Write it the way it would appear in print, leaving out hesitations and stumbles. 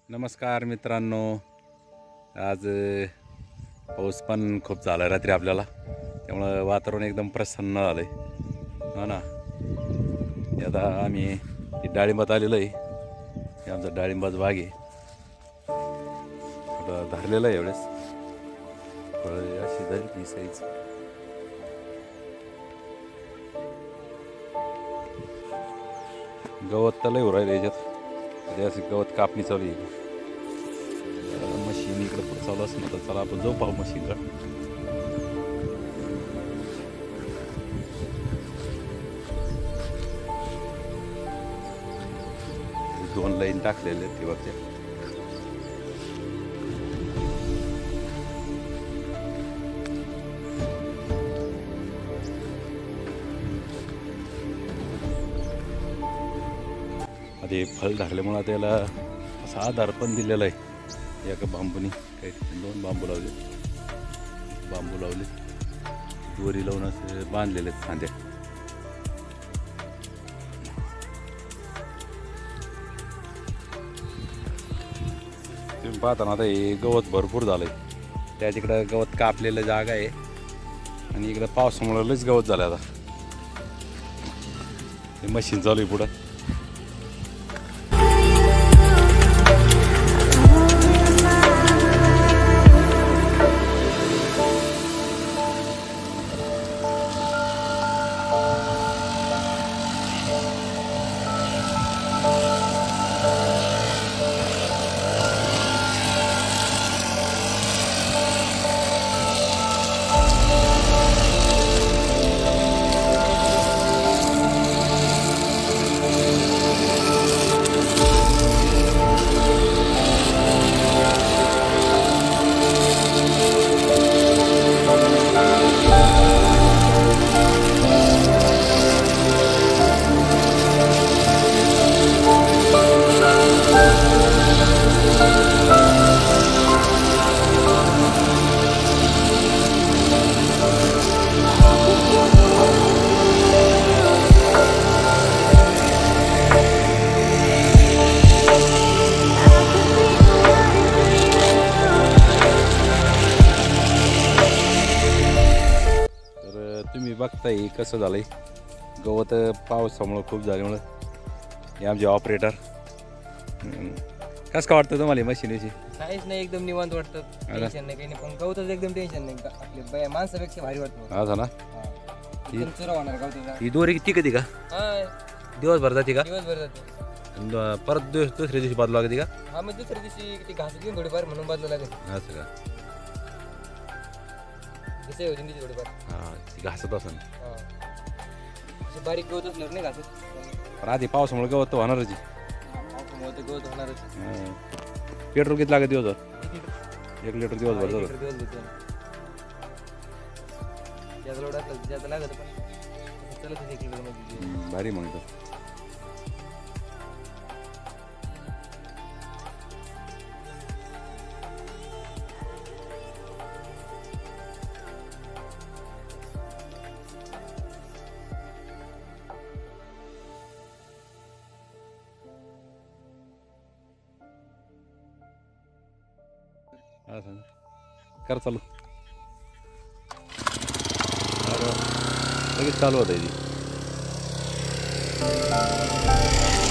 नमस्कार मित्रांनो, आज पाऊस पण खूप झाला रात्री आपल्याला, त्यामुळं वातावरण एकदम प्रसन्न झालं आहे. हो ना. आता आम्ही डाळिंबात आलेलो आहे. हे आमचा डाळिंबाचा बाग आहे. आता धरलेलं आहे एवढेच फळं अशी झाली ती साईज. गवत तर लय राहिलं याच्यात. असं गवत कापणी चालू आहे. मशीन इकडे पुढे चालू असं तर चला आपण जाऊ पाहू मशीनला. दोन लाईन टाकलेले आहेत ठिबकच्या. ते फळ धरल्यामुळे त्याला असा आधार पण दिलेला आहे. एका बांबूनी काही 2 बांबू लावले, दोरी लावून असे बांधलेले आहेत खांद्या. तुम्ही पाहता ना, आता हे गवत भरपूर झालंय. त्या तिकडं गवत कापलेलं जागा आहे आणि इकडं पावसामुळे लयच गवत झालं. आता हे मशीन चालू आहे पुढं. तुम्ही बघताय कसं झालंय. गवत पावसामुळं खूप झाल्यामुळं हे आमचे ऑपरेटर. कसं का वाटतं तुम्हाला मशीनची? काहीच नाही, एकदम निवांत वाटतं. टेन्शन नाही, काही नाही. पण गवताचं एकदम टेन्शन नाही. आपल्या माणसापेक्षा भारी वाटतं. हा ना. एकदम चुरा होणार गवताचा. ही दोरी किती कधी का दिवसभर जाते का? दिवसभर जाते. परत दुसऱ्या दिवशी बदलावं लागते का? हा, मग दुसऱ्या दिवशी ती घास घेऊन थोडीफार म्हणून बदलावं लागेल. असं का? जसे होती तिची थोडीफार. हा, ती घासत असेल. अशी बारीक गवत असल्यावर नाही घासत. पण आधी पावसामुळे गवत तर होणारच. पावसामुळे ते गवत होणारच. पेट्रोल किती लागत दिवसभर? 1 लिटर दिवसभर जातं. ज्यादा लोड असलं ज्यादा लागत, पण चलत 1 लिटर मध्ये भारी म्हणतो. कर चालू. लगेच चालू होतं.